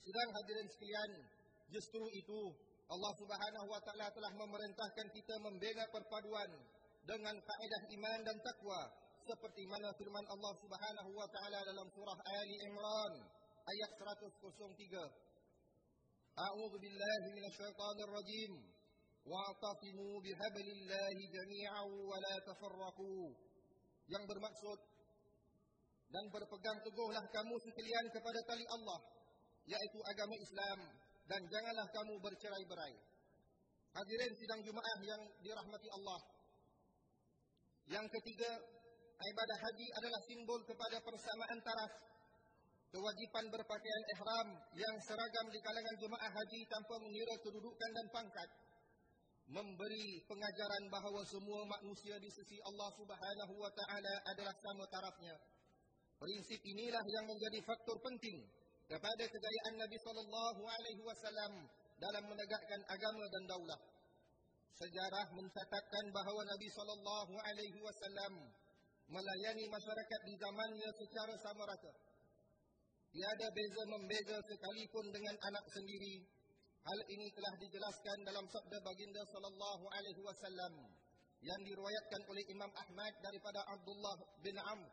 Sedang hadirin sekalian, justru itu Allah Subhanahu wa taala telah memerintahkan kita membina perpaduan dengan kaedah iman dan takwa, seperti mana firman Allah Subhanahu wa taala dalam surah Ali Imran ayat 103. A'udzu billahi minasyaitonir rajim. Wa'tasimu bihablillahi jami'an wa la tafarraqu. Yang bermaksud, dan berpegang teguhlah kamu sekalian kepada tali Allah, yaitu agama Islam, dan janganlah kamu bercerai-berai. Hadirin sidang Jumaah yang dirahmati Allah. Yang ketiga, ibadah haji adalah simbol kepada persamaan taraf. Kewajipan berpakaian ihram yang seragam di kalangan jemaah haji tanpa mengira kedudukan dan pangkat memberi pengajaran bahawa semua manusia di sisi Allah Subhanahu wa taala adalah sama tarafnya. Prinsip inilah yang menjadi faktor penting kepada kejayaan Nabi sallallahu alaihi wasallam dalam menegakkan agama dan daulah. Sejarah mencatatkan bahawa Nabi sallallahu alaihi wasallam melayani masyarakat di zamannya secara sama rata. Tiada beza-membeza sekalipun dengan anak sendiri. Hal ini telah dijelaskan dalam sabda baginda sallallahu alaihi wasallam yang diriwayatkan oleh Imam Ahmad daripada Abdullah bin Amr.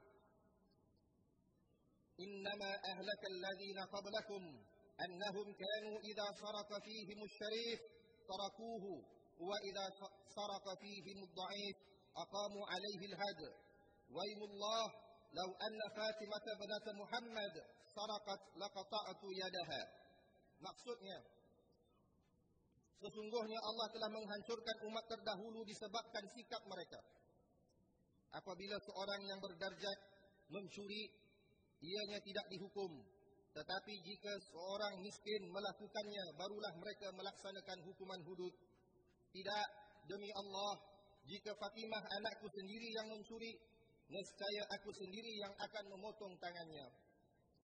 Innama ahlaka alladhina qablakum annahum kanu idza saraka fihim asy-syarif tarakuhu wa idza saraka fihim ad-dha'if aqamu alaihi al-had. Wa imullah law anna Fatimah binat Muhammad saraqat laqata'tu yadaha. Maksudnya, sesungguhnya Allah telah menghancurkan umat terdahulu disebabkan sikap mereka. Apabila seorang yang berdarjat mencuri, ianya tidak dihukum. Tetapi jika seorang miskin melakukannya, barulah mereka melaksanakan hukuman hudud. Tidak, demi Allah, jika Fatimah anakku sendiri yang mencuri, nescaya aku sendiri yang akan memotong tangannya.